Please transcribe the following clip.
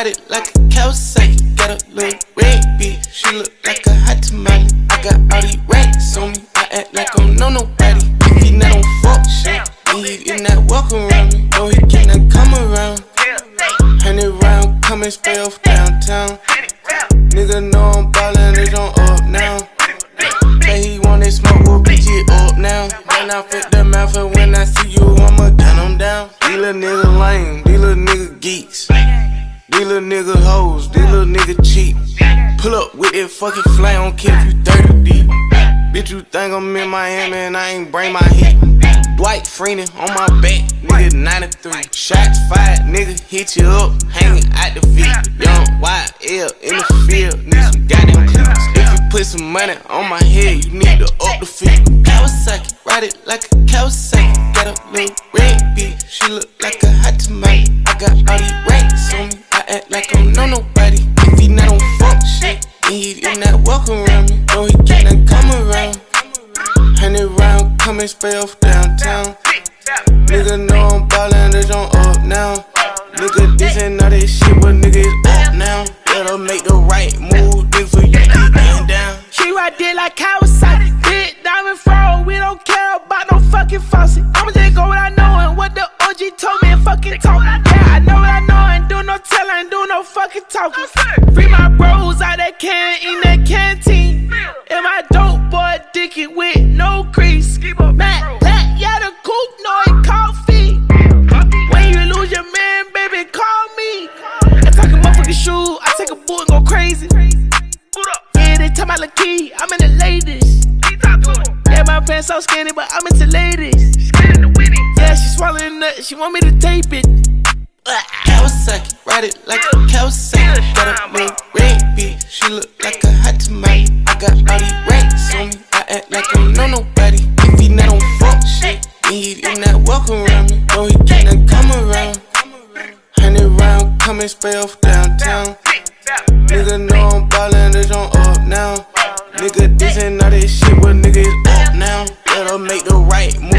ride it like a Kawasaki. Got a little red bitch, she look like a hot tamale. I got all these racks on me, I act like I don't know nobody. If he not on fuck shit, then he in that walk around me. No, he cannot come around. 100 round, come and spray off downtown. Nigga know I'm ballin', they don't up now. Say he want that smoke, we'll bitch it up now. Then I fit the mouth, and when I see you, I'ma gun them down. These little niggas lame, these little niggas geeks. These little niggas hoes, these little niggas cheap. Pull up with that fucking flame, I don't care if you 30 deep. Bitch, you think I'm in Miami and I ain't bring my heat. Dwight Freeney on my back, nigga 93. Shots fired, nigga hit you up, hanging out the feet. Young YL in the field, need some goddamn cleats. If you put some money on my head, you need to up the feet. Kawasaki, ride it like a Kawasaki. Got a little red bitch, she look like a hot tomato. I got all these racks on me, I act like I don't know nobody. If he not on fuck shit, then he in that walk around me. No, he cannot come around. 100 round, come and spray off downtown. Nigga know I'm ballin', they don't up now. Nigga this and all that shit, but nigga is up now. Better make the right move, nigga, for you get down. She ride it like Kawasaki, big diamond fro. We don't care about no fucking faucet. I'ma just go what I know and what the OG told me and fucking talk. Yeah, I know what I know, ain't do no tellin', ain't do no fucking talking. Free my bros out that can in that canteen. And my dope boy dicky with no crease. Matt Black, yeah, the coupe, no it coffee. When you lose your man, baby, call me. I talk a motherfucking shoe, I take a boot and go crazy. Yeah, they tell my little key, I'm in the ladies. Yeah, my pants so skinny, but I'm into ladies. Yeah, she swallowing nuts, she want me to tape it. Kawasaki, ride it like a Kawasaki. Got a little red bitch, she look like a hot tomato. I got all these racks on me, I act like I don't know nobody. If he not on fuck shit, then he in that walk around me. No, he cannot come around. 100 round, come and spray off downtown. Nigga know I'm ballin', they don't up now. Nigga this and all that shit, but nigga is up now. Better make the right move.